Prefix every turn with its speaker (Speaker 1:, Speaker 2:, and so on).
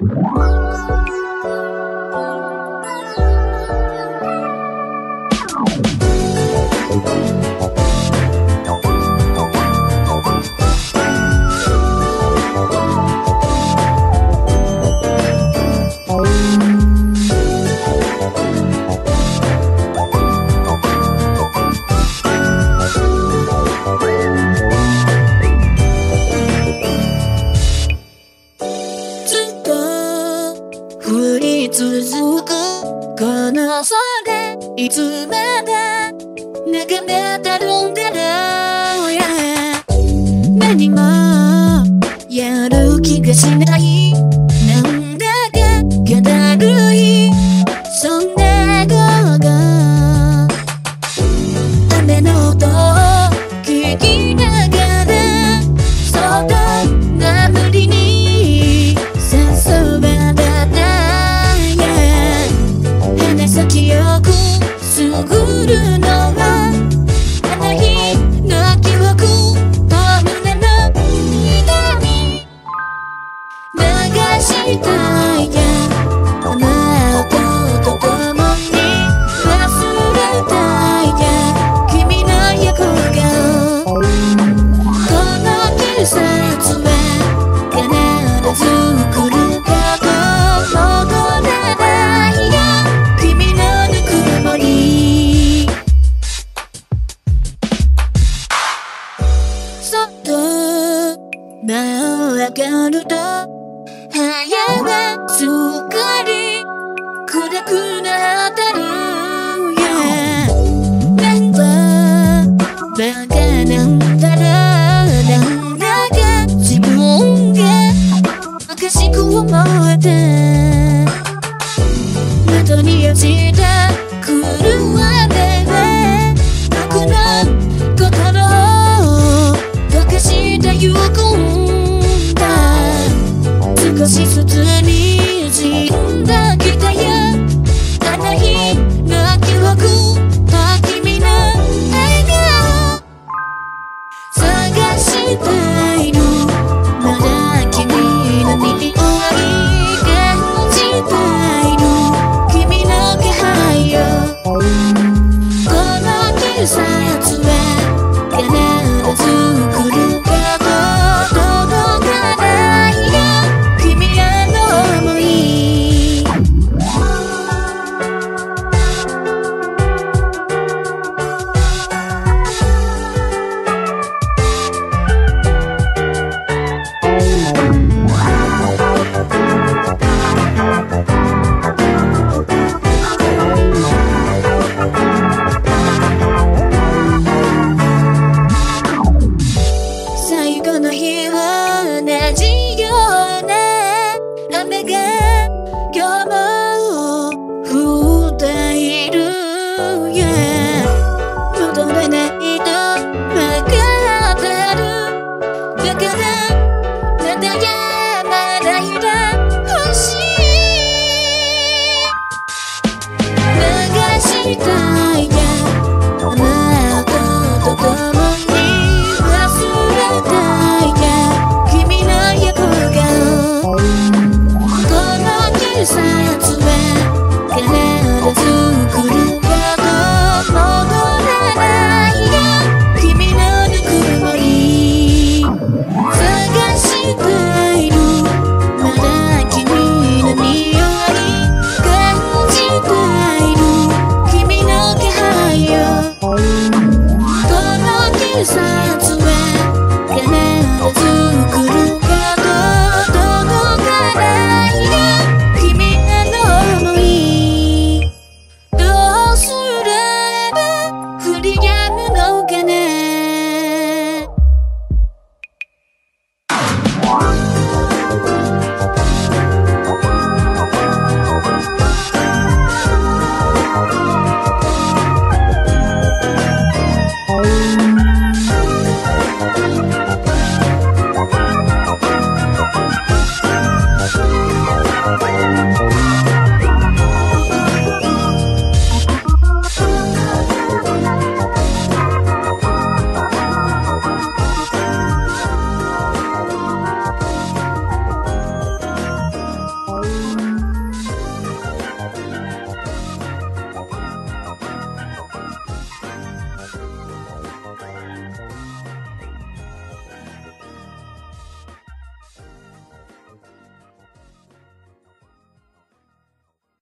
Speaker 1: 降り続くこの空いつまで眺めてるんだろう、何もやる気がしない、なんだか気だるい、そんな午後雨の音を聞きながらそっと眠りに誘われた、鼻先よくすぐるのはあの日の記憶、胸の痛み流したいや、あなたと共に忘れたいや、君の横顔、この季節は必ず来るかと戻らないよ、君のぬくもり、そっと間を上がると部屋はすっかり暗くなってる、なんかバカなんだろう、なんだか自分がおかしく思えて、窓に落ちた来る雨は僕の心を溶かしてゆくんだ、少しずつにじんだきたよ、あの日の記憶と君の笑顔探したいの、まだ君の匂い感じたいの、君の気配よ、この季節は必ず来るかと届かないよ、君らの想い、最後の日は同じ